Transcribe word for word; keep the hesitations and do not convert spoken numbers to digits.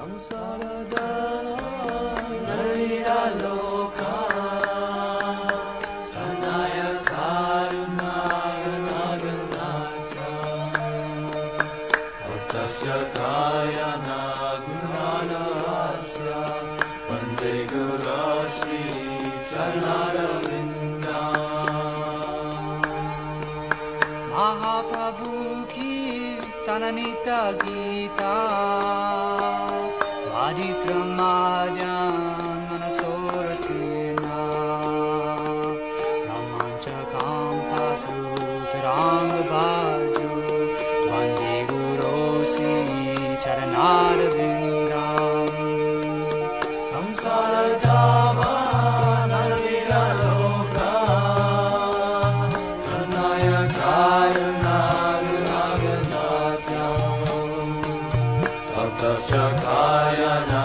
Tananita Gita Vaditramadyan Manasora Sena Ramanchakam Tasu Taranga Baju Vande Guru Sri Charanara Vindam Samsara Dhamma Nalavira Loka Tanaya Karana Shakaya